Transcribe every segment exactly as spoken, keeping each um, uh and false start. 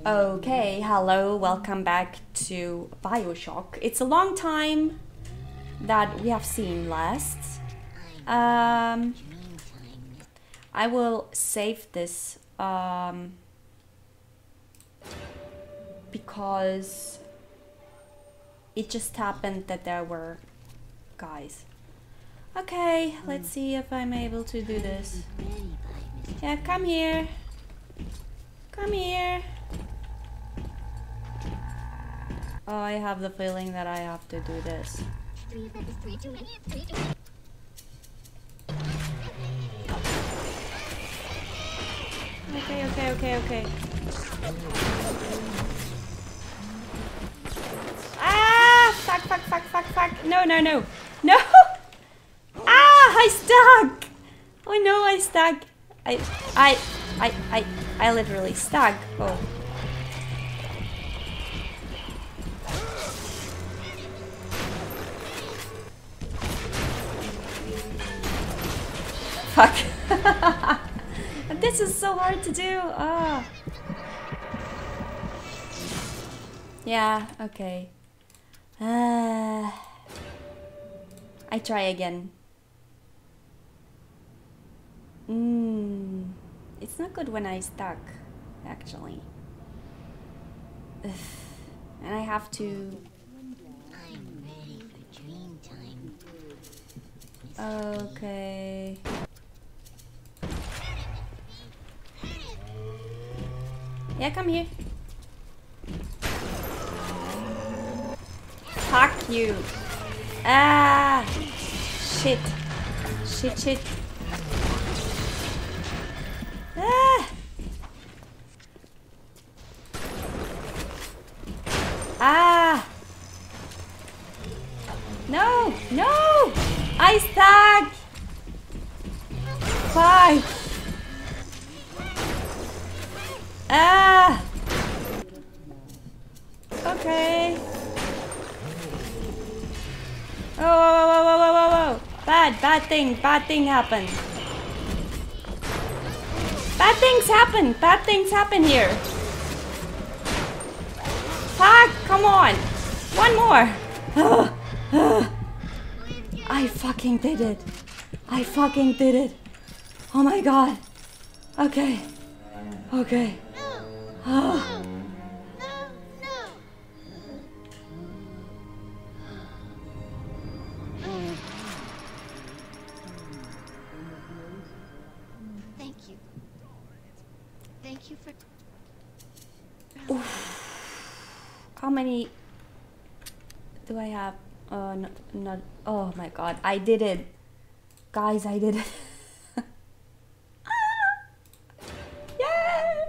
Okay, hello, welcome back to Bioshock. It's a long time that we have seen last. Um, I will save this um, because it just happened that there were guys. Okay, let's see if I'm able to do this. Yeah, come here. Come here. Oh, I have the feeling that I have to do this. Okay, okay, okay, okay. Ah! Fuck, fuck, fuck, fuck, fuck. No, no, no. No! Ah! I stuck! Oh no, I stuck. I, I, I, I, I literally stuck. Oh. Fuck. This is so hard to do. Ah. Yeah, okay. Uh, I try again. Mm, it's not good when I stuck, actually. Ugh. And I have to... I'm ready for dream time. Okay. Yeah, come here. Fuck you. Ah! Shit. Shit, shit. Ah! Ah! No! No! I stuck! Fuck! Ah! Okay. Oh, whoa, whoa, whoa, whoa, whoa, whoa. Bad, bad thing, bad thing happened. Bad things happen, bad things happen here. Fuck, come on. One more. I fucking did it. I fucking did it. Oh my god. Okay. Okay. Oh. Thank you. Thank you for... Oof. How many do I have? Oh, no, not. Oh my god, I did it. Guys, I did it. Yeah!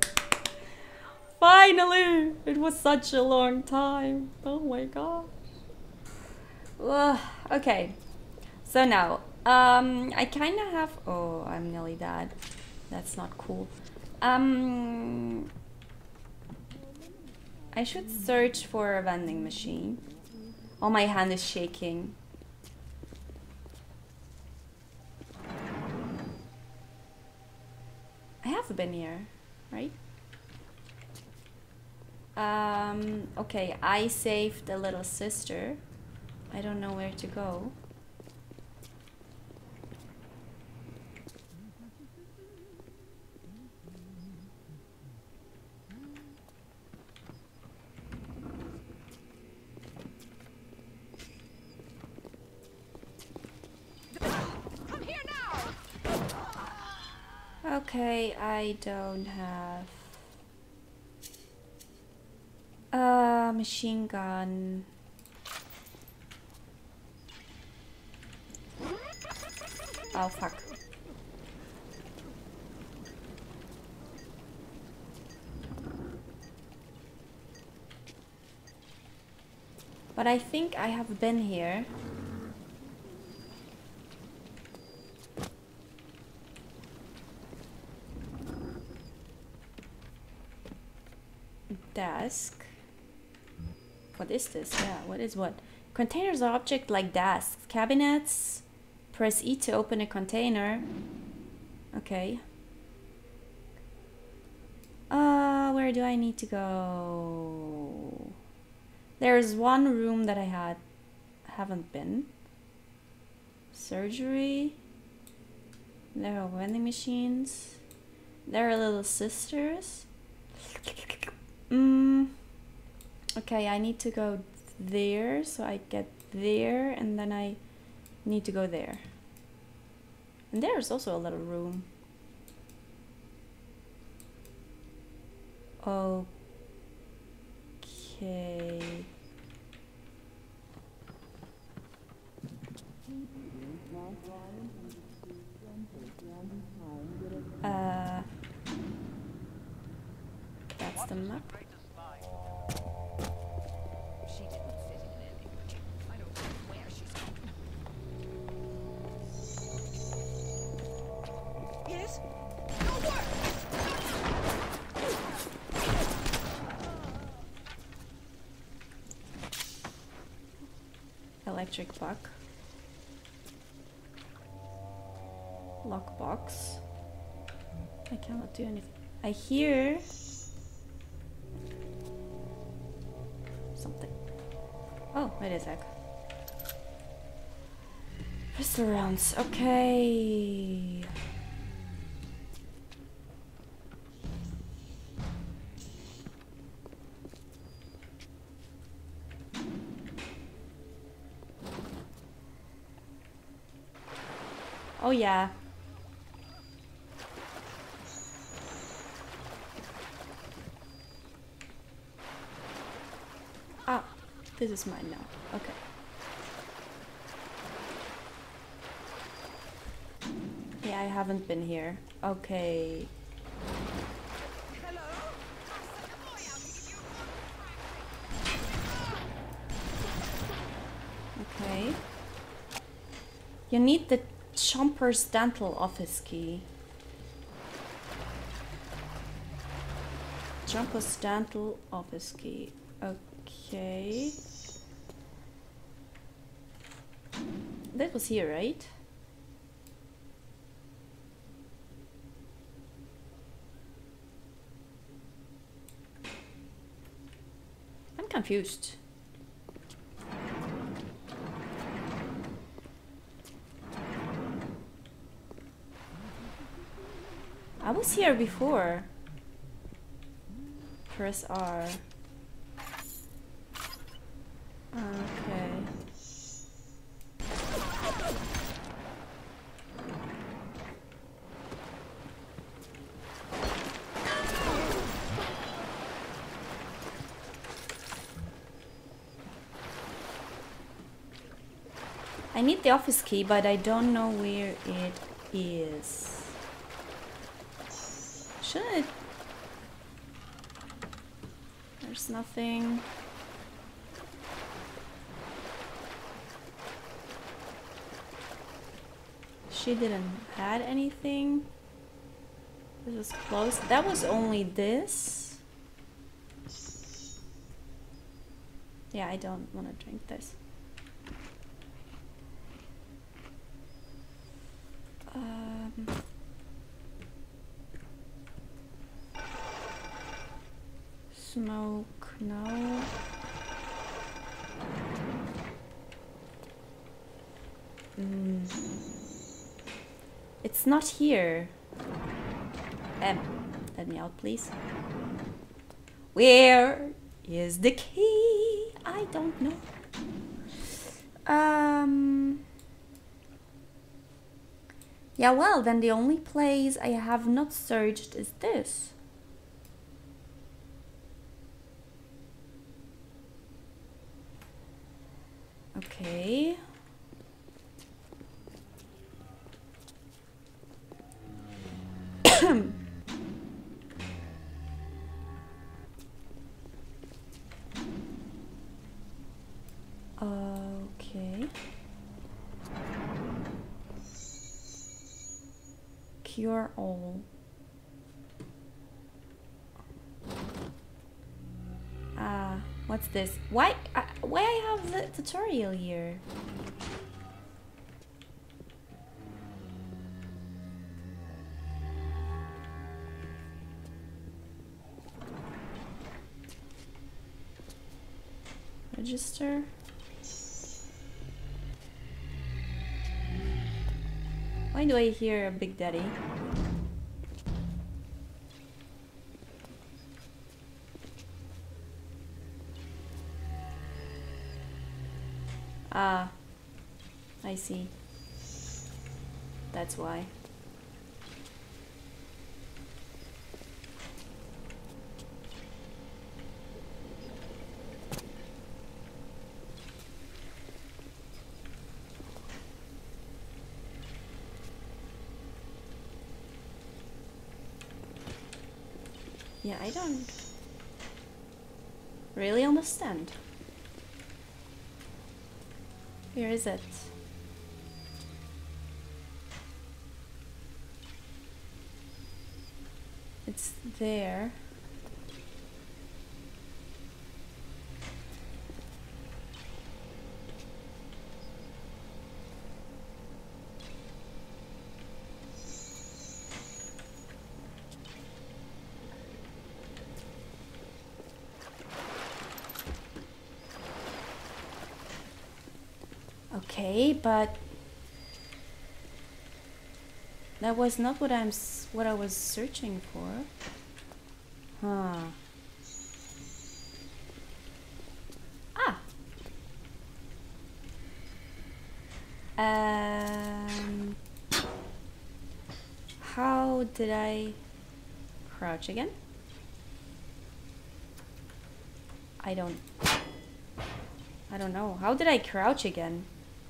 Finally! It was such a long time. Oh my god. Ugh, okay. So now, um, I kind of have... Oh, I'm nearly dead. That's not cool. Um, I should search for a vending machine. Oh, my hand is shaking. I have been here, right? Um, okay, I saved the little sister. I don't know where to go. Okay, I don't have a machine gun. Oh fuck. But I think I have been here. Desk. What is this? Yeah, what is what? Containers are object like desks. Cabinets. Press E to open a container. Okay. Uh, where where do I need to go? There's one room that I had haven't been. Surgery. There are vending machines. There are little sisters. Mm. Okay, I need to go there, so I get there, and then I need to go there. And there's also a little room. Okay. Uh, that's the map. She didn't fit in anyway. I don't know where she's going. Yes? No work! Electric buck. Lockbox. I cannot do anything. I hear something. Oh, wait a sec. Pistol rounds. Okay. Oh yeah. Ah, this is mine now. Okay. Yeah, I haven't been here. Okay. Hello? Okay. You need the Chomper's dental office key. Chomper's dental office key. Okay. That was here, right? I'm confused. I was here before. Press R. Okay. I need the office key, but I don't know where it is. Shouldn't it? There's nothing. She didn't had anything. This was closed. That was only this. Yeah, I don't want to drink this. Um, smoke, no. Mm. It's not here. Um, let me out, please. Where is the key? I don't know. Um. Yeah, well, then the only place I have not searched is this. Okay. Okay. Cure all. Ah, what's this? Why? Uh, why I have the tutorial here? Register. Why do I hear Big Daddy? Ah, I see. That's why. Yeah, I don't really understand. Where is it? It's there. Okay, but that was not what I'm s what I was searching for. Huh. Ah. Um. How did I crouch again? I don't. I don't know. How did I crouch again?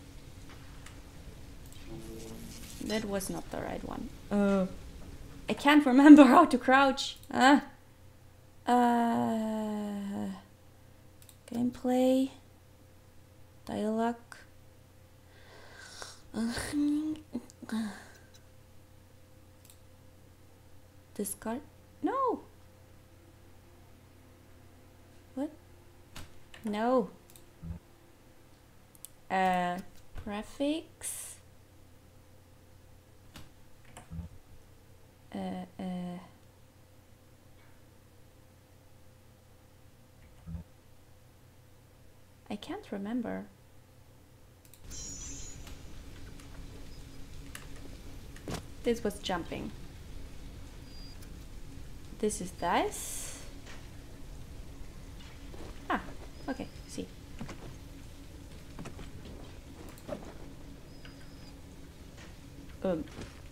That was not the right one. Uh, I can't remember how to crouch. Uh, uh, gameplay. Dialogue. Discard. No. What? No. Uh, graphics. Uh, uh. I can't remember. This was jumping. This is dice. Ah, okay, see. Um.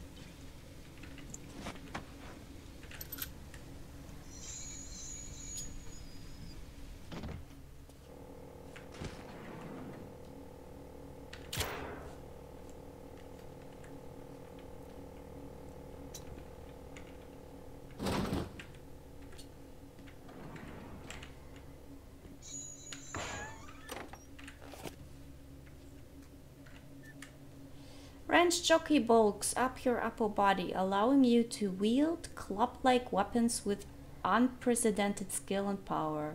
Wrench jockey bulks up your upper body, allowing you to wield club-like weapons with unprecedented skill and power.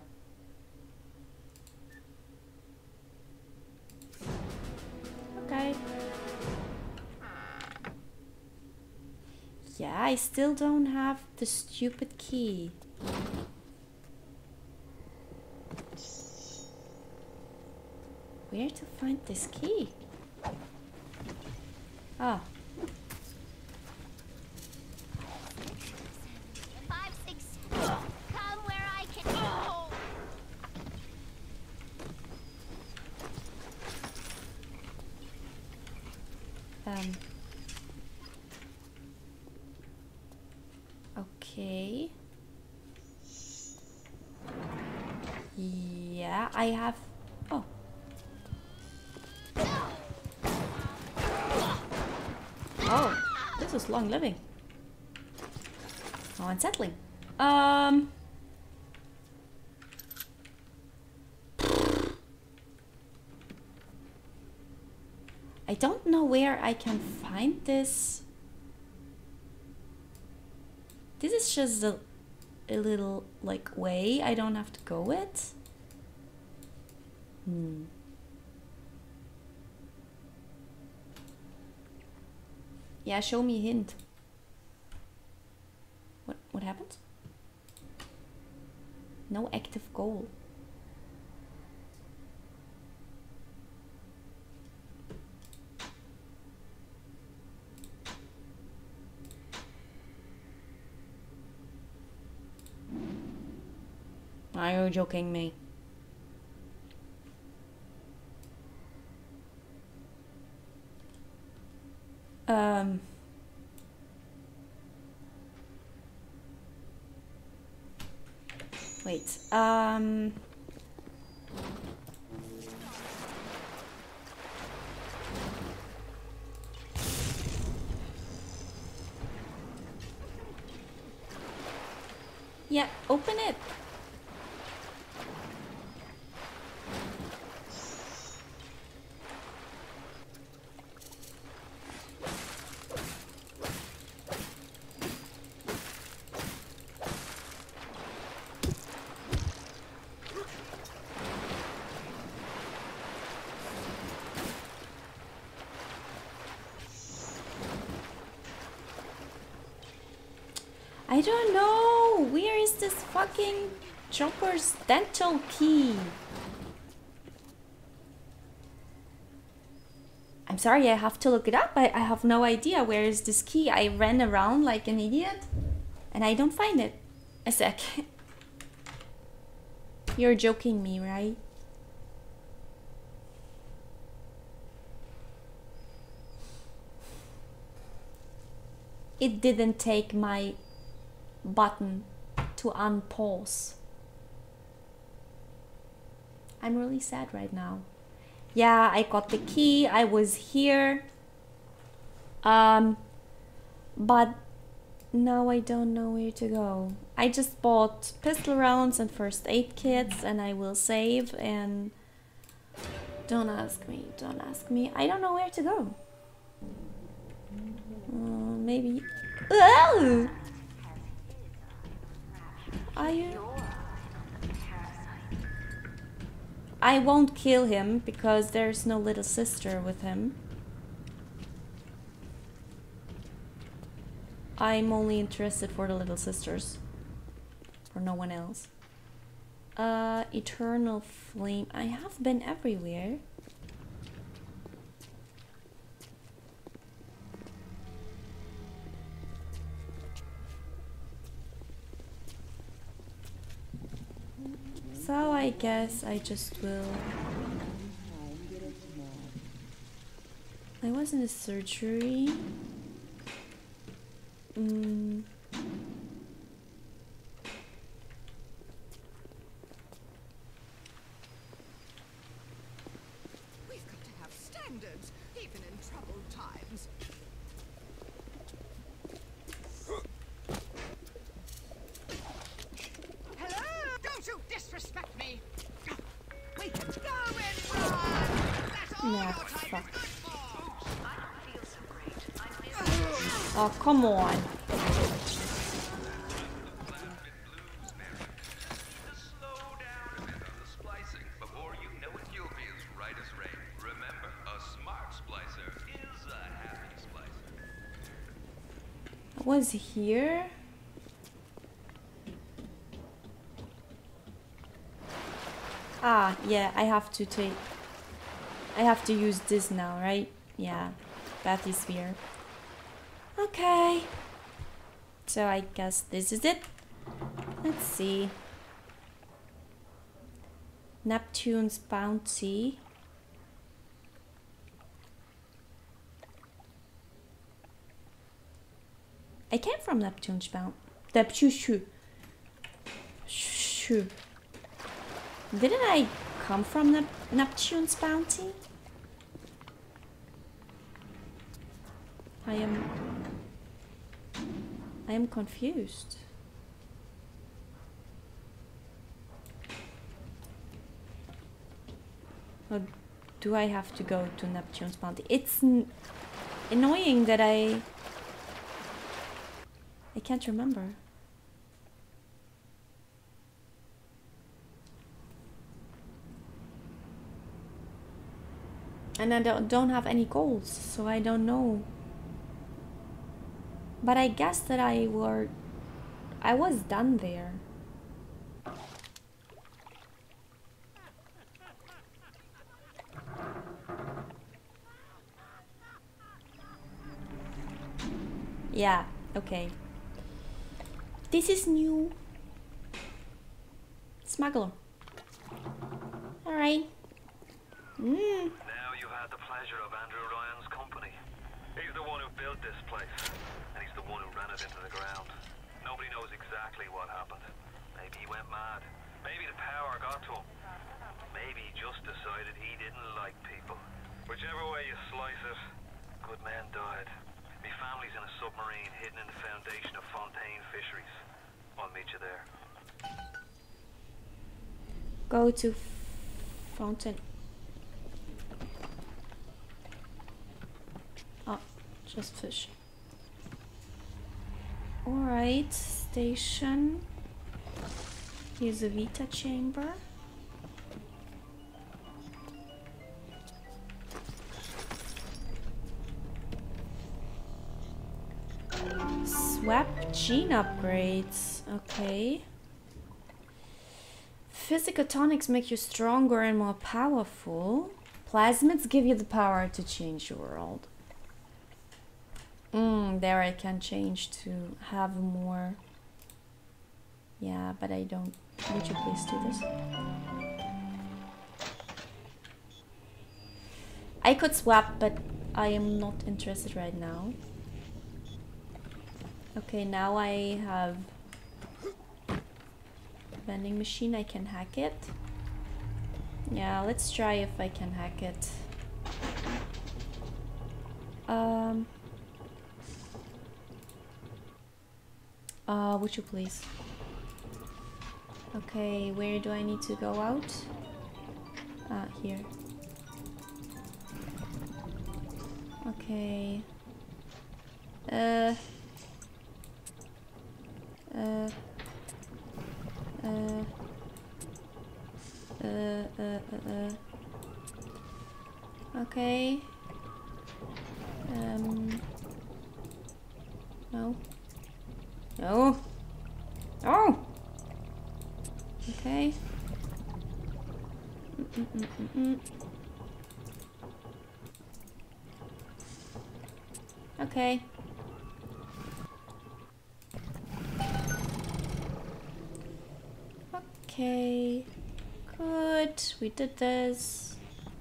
Okay. Yeah, I still don't have the stupid key. Where to find this key? Ah. Five, six, seven. Come where I can. Oh. Um. Okay. Yeah, I have. Oh. Oh, this is long living. How unsettling. Um. I don't know where I can find this. This is just a, a little like way I don't have to go it. Hmm. Yeah, show me a hint. What what happened? No active goal. Are you joking me? Um... Wait, um... yeah, open it. I don't know. Where is this fucking chopper's dental key? I'm sorry, I have to look it up. I, I have no idea where is this key. I ran around like an idiot and I don't find it. A sec. You're joking me, right? It didn't take my button to unpause. I'm really sad right now. Yeah, I got the key. I was here. Um, but now I don't know where to go. I just bought pistol rounds and first aid kits and I will save and don't ask me, don't ask me. I don't know where to go. Uh, maybe... Oh! Are you... I won't kill him because there's no little sister with him. I'm only interested for the little sisters. For no one else. Uh, eternal flame. I have been everywhere. So I guess I just will... I was in a surgery. Mm. We've got to have standards, even in troubled times. Hello! Don't you disrespect me! We can go and run! That's all Nah, your time fuck. is good for! Oh, come on. I was here. Ah, yeah, I have to take... I have to use this now, right? Yeah, that is weird. Okay. So I guess this is it. Let's see. Neptune's bounty. I came from Neptune's bounty. Neptune. Didn't I come from Nep Neptune's bounty? I am... I am confused. Or do I have to go to Neptune's bounty? It's n annoying that I... I can't remember. And I don't, don't have any goals, so I don't know. But I guess that I were... I was done there. Yeah, okay. This is new. It's Smuggler. Alright. Mm. Now you've had the pleasure of Andrew Ryan's company. He's the one who built this place, and he's the one who ran it into the ground. Nobody knows exactly what happened. Maybe he went mad. Maybe the power got to him. Maybe he just decided he didn't like people. Whichever way you slice it, good men died. Me family's in a submarine hidden in the foundation of Fontaine Fisheries. I'll meet you there. Go to Fountain. Oh, just fish. Alright, station. Here's a Vita chamber. Swap gene upgrades. Okay. Physical tonics make you stronger and more powerful. Plasmids give you the power to change your world. Mm, there I can change to have more. Yeah, but I don't. Would you please do this? I could swap, but I am not interested right now. Okay, now I have vending machine. I can hack it. Yeah, let's try if I can hack it. Um. Uh, would you please? Okay, where do I need to go out? Ah, here. Okay. Uh. Uh. Uh. Uh, uh, uh, uh. Okay. Um. No. No. Oh. Okay. Mm -mm -mm -mm -mm. Okay. Okay. Good. We did this.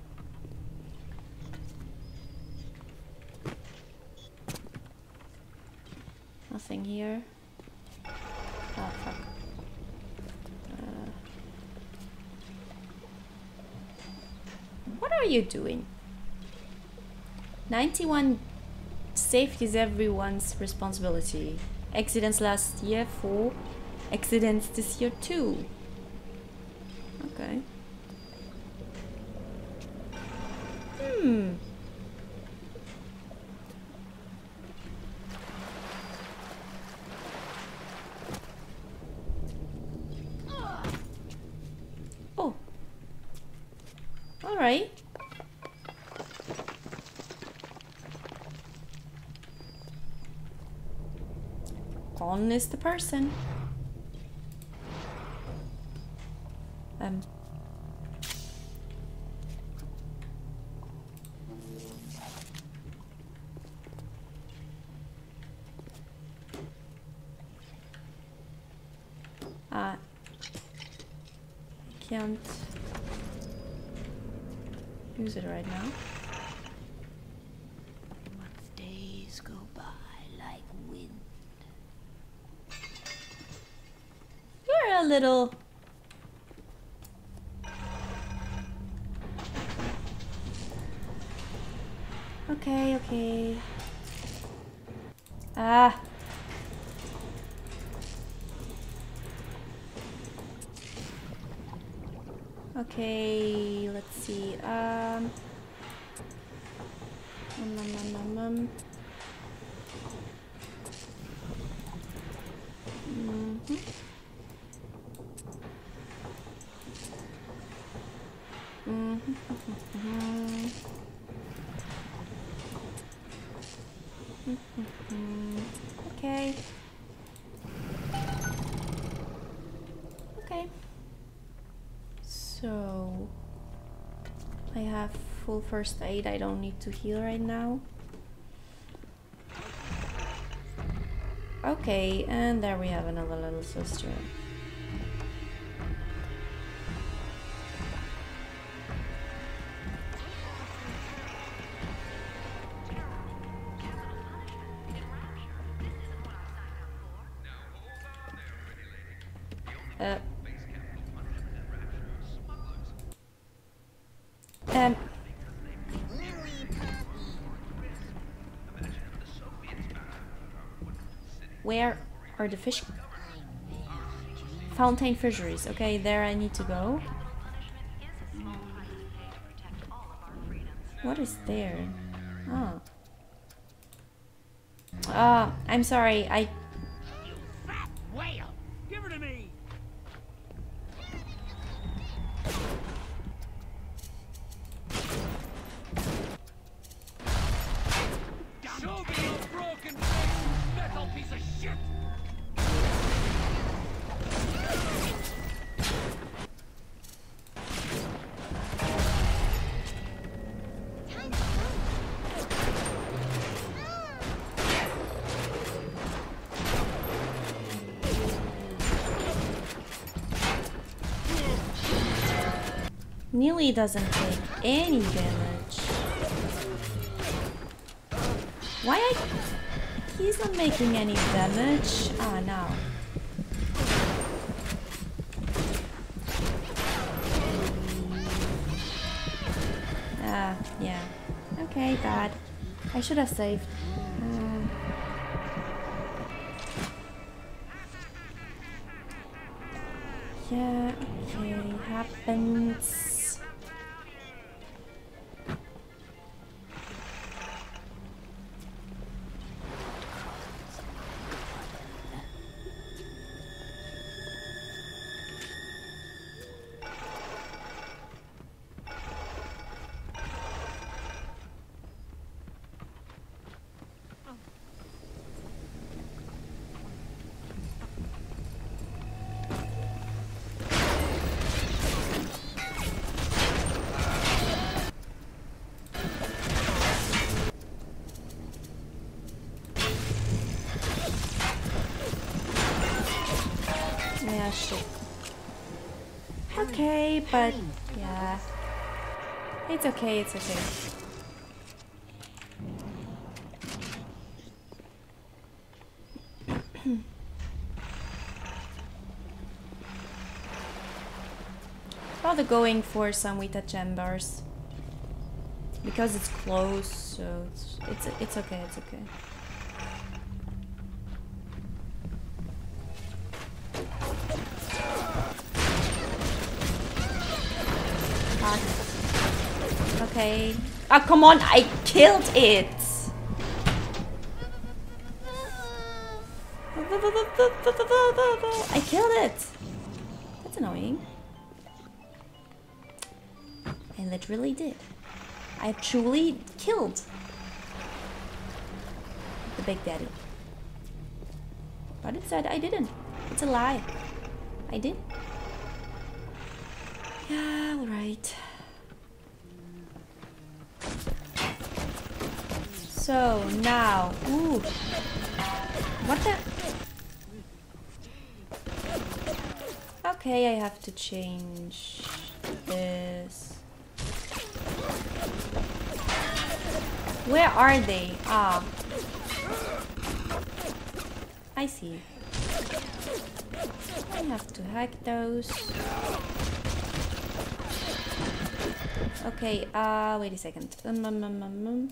Nothing here. Oh, fuck. Uh, what are you doing? ninety-one safety is everyone's responsibility. Accidents last year, four. Accidents this year, too. Okay. Hmm. Oh. All right. Gone is the person. Um. Uh, can't use it right now. Days go by like wind. You're a little... Okay, okay. Ah. Okay, let's see. Um. Um, um, um, um, um. Mm-hmm. Mm-hmm. Mm-hmm. Mm-hmm. Okay. Okay. So I have full first aid. I don't need to heal right now. Okay, and there we have another little sister. Um. Where are the fish? Fountain fisheries. Okay, there I need to go. What is there? Oh. Ah, I'm sorry. I. Fat whale! Give her to me! Show me your broken metal piece of shit! Neely doesn't take any damage. Why I... He's not making any damage. Ah, no. Ah, yeah. Okay, bad. I should have saved. Uh, yeah, okay, happens. Yeah, shit. Okay, but yeah. It's okay, it's okay. Rather going for some Vita chambers. Because it's close, so it's it's it's okay, it's okay. Okay. Oh, come on, I killed it! I killed it! That's annoying. I literally did. I truly killed the Big Daddy. But it said I didn't. It's a lie. I did. Yeah, alright. So now, ooh, what the? Okay, I have to change this. Where are they? Ah, I see. I have to hack those. Okay, uh, wait a second. Um, um, um, um, um.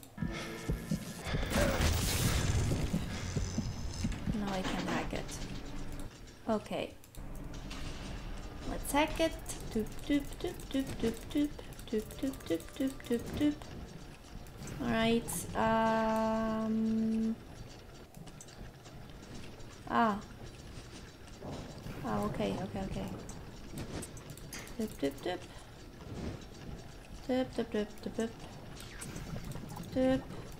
Now I can hack it. Okay. Let's hack it. Doop doop doop doop doop doop doop doop doop doop doop doop. Alright. Um Ah. Oh, okay, okay, okay. Doop doop doop. Doop doop doop doop doop. Doop.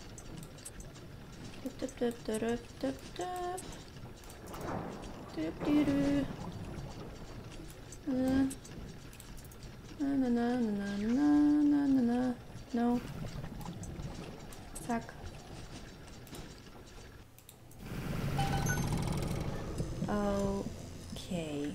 Doop doop doop doop doop doop. Doop doo doo. Uh, na na na na na na na na. No. Zack. Okay.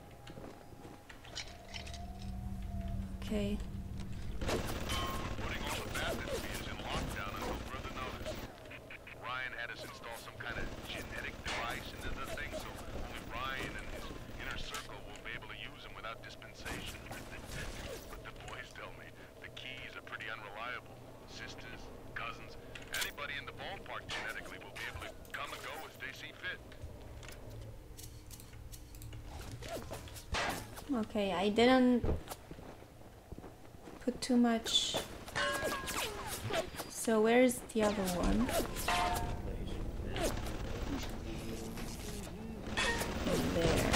Okay. marked genetically will be able to come and go as they see fit. Okay, I didn't put too much. So where's the other one? There.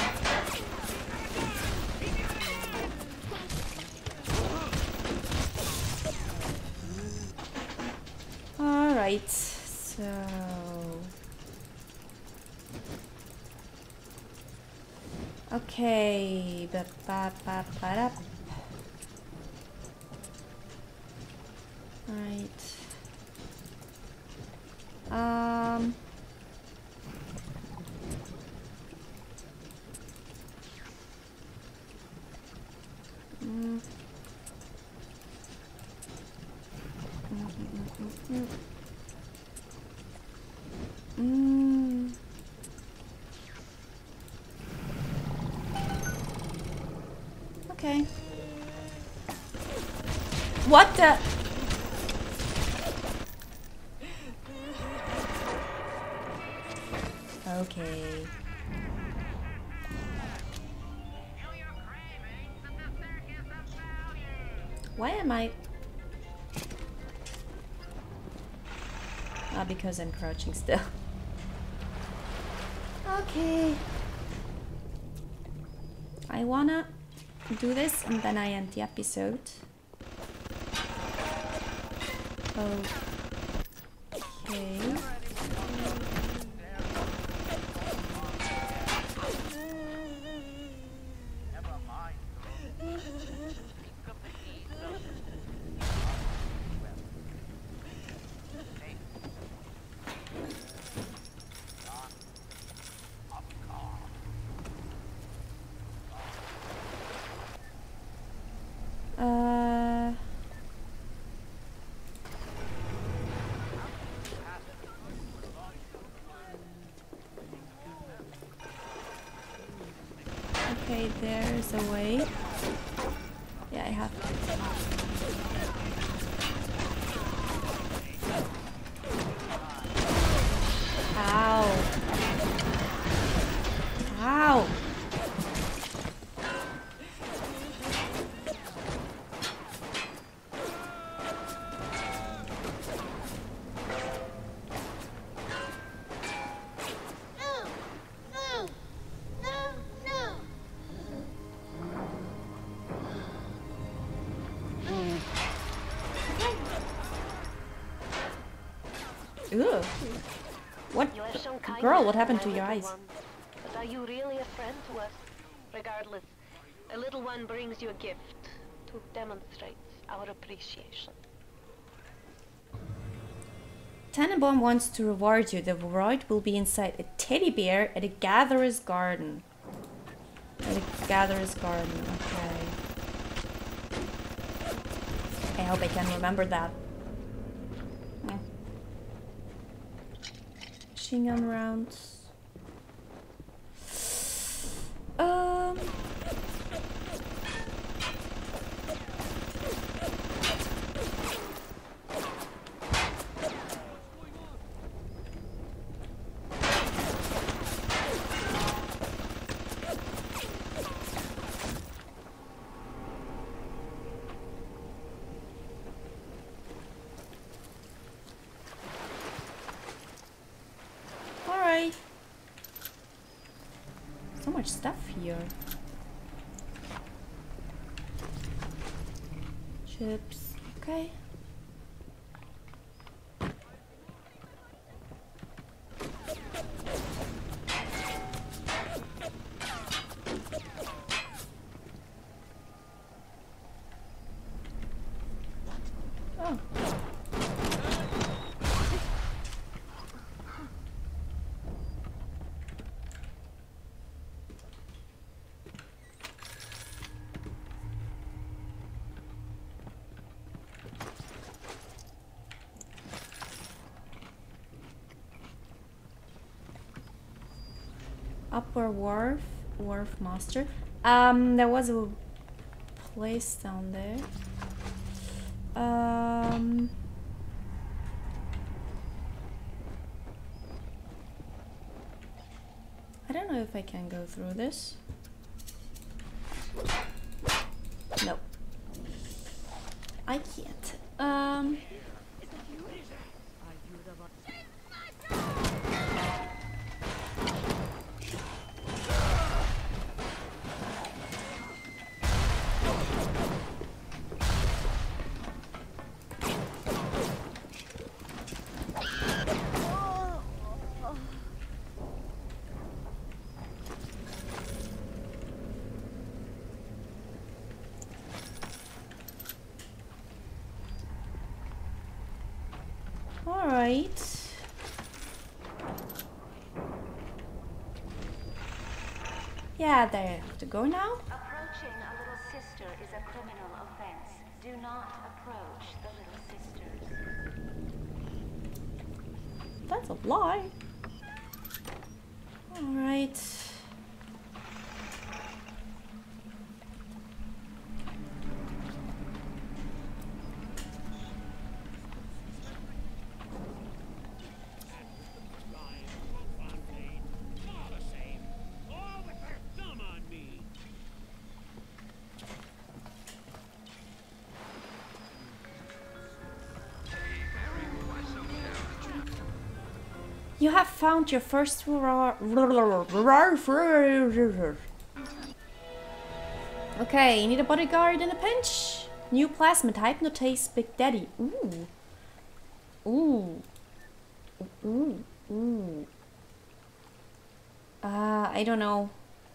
All right, so okay, ba ba ba ba da. Right. Um. Mm. Mm, mm, mm, mm. Mm. Okay. What the? Okay. Why am I? Ah, because I'm crouching still. Okay. I wanna do this and then I end the episode. Okay. Uh, okay, there's a way. Yeah, I have. Ow. Ow. Ugh. What? You have shown kindness Girl, what to happened my to your little eyes? one. But are you really a friend to us? Regardless, a little one brings you a gift to demonstrate our appreciation. Tannenbaum wants to reward you. The reward will be inside a teddy bear at a gatherer's garden. At a gatherer's garden, okay. I hope I can remember that. Yeah. Machine gun rounds. Um. Alright. So much stuff here. Chips. Okay. Oh. Upper Wharf, Wharf Master. Um, there was a place down there. Um, I don't know if I can go through this. No. I can't. Um... Alright. Yeah, there I have to go now. Approaching a little sister is a criminal offense. Do not approach the little sisters. That's a lie. Alright. You have found your first Okay, you need a bodyguard in a pinch. New plasmid hypnotize Big Daddy. Ooh. Ooh. Ooh. Ooh. Uh, I don't know.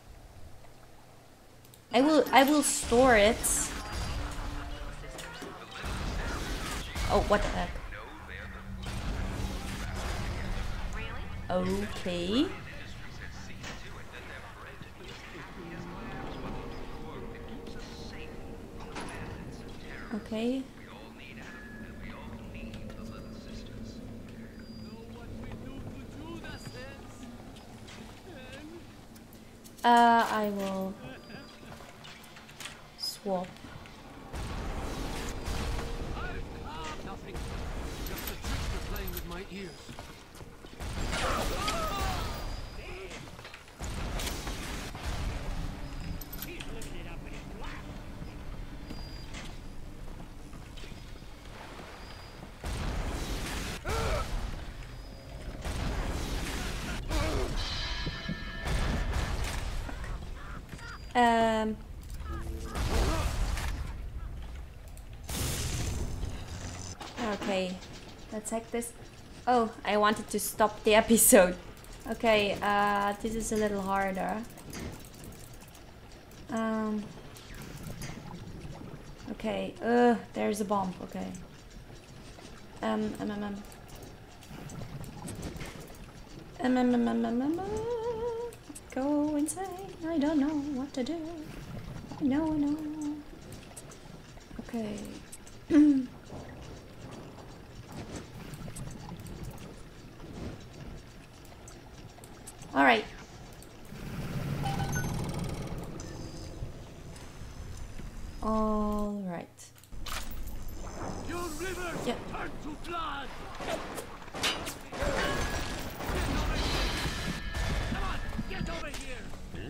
I will I will store it. Oh, what the heck? Okay. Okay. Uh, I will swap. Nothing. Just a trick you're playing with my ears. Um. Okay, let's hack this. Oh, I wanted to stop the episode. Okay, uh, this is a little harder. Um. Okay, uh, there's a bomb. Okay. Um, um, um, um. Um, um, um, um, um, um, um. Go insane. I don't know what to do. I know, I know. Okay. All right. All right. Your rivers Yeah. turn to blood. Come on, get over here.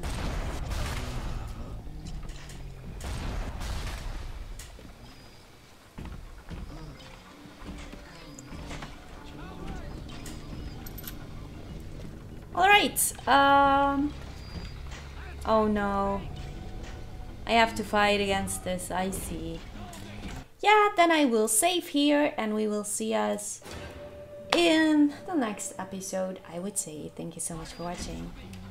All right. Um. Oh no. I have to fight against this. I see. Yeah, then I will save here and we will see us in the next episode. I would say thank you so much for watching.